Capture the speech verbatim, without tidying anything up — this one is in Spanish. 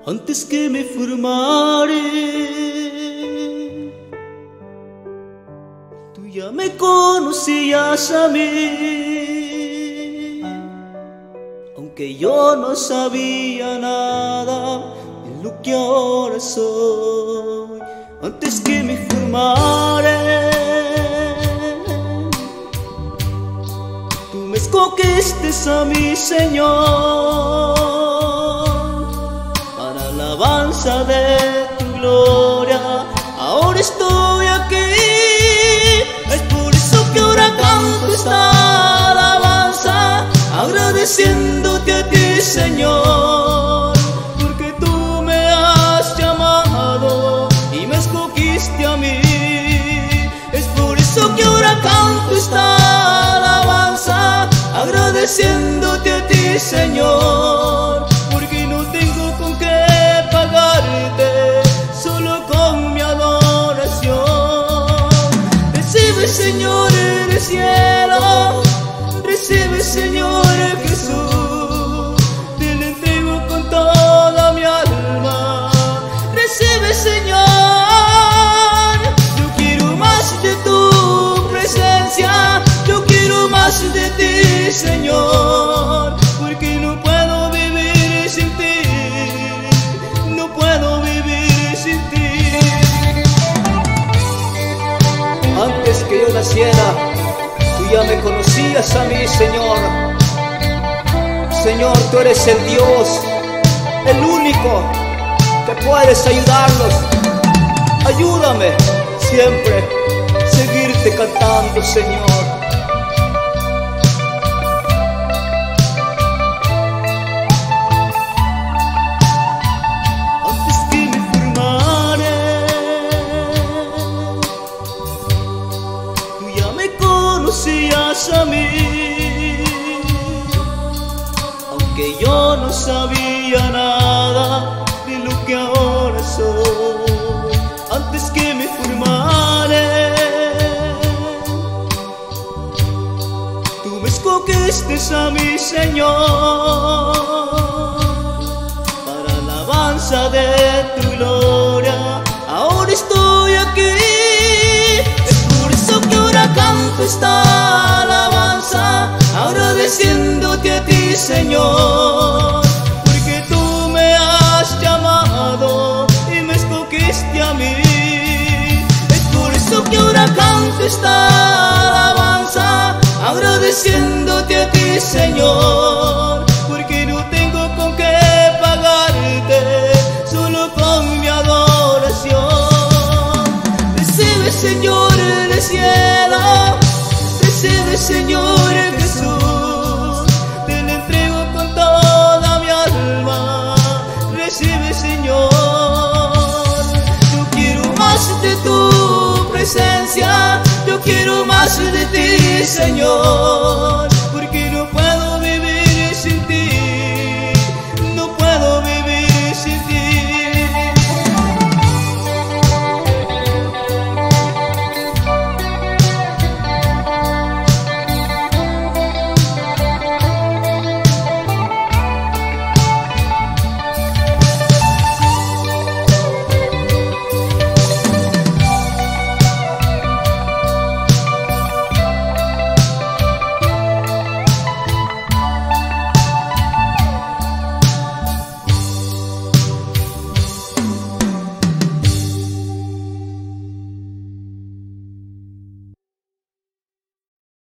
Antes que me formare, tú ya me conocías a mí, aunque yo no sabía nada de lo que ahora soy. Antes que me formare, tú me escogiste a mi Señor, alabanza de tu gloria. Ahora estoy aquí, es por eso que ahora canto esta alabanza, agradeciéndote a ti, Señor, porque tú me has llamado y me escogiste a mí. Es por eso que ahora canto esta alabanza, agradeciéndote a ti, Señor, porque no tengo con qué pagarte, solo con mi adoración. Recibe, Señor, el cielo, recibe, Señor Jesús, te lo entrego con toda mi alma. Recibe, Señor, yo quiero más de tu presencia, yo quiero más de ti, Señor, porque no puedo vivir sin ti, no puedo vivir sin ti. Antes que yo naciera, tú ya me conocías a mí, Señor. Señor, tú eres el Dios, el único que puedes ayudarnos. Ayúdame siempre a seguirte cantando, Señor. Conocías a mí, aunque yo no sabía nada de lo que ahora soy. Antes que me formare, tú me escogiste a mi Señor, para alabanza de tu gloria. Ahora estoy aquí, canto esta alabanza, agradeciéndote a ti, Señor, porque tú me has llamado y me escogiste a mí. Es por eso que ahora canto esta alabanza, agradeciéndote a ti, Señor, porque no tengo con qué pagarte, solo con mi adoración. Recibe, Señor, el cielo, recibe, Señor Jesús, te lo entrego con toda mi alma. Recibe, Señor, yo quiero más de tu presencia, yo quiero más de ti, Señor,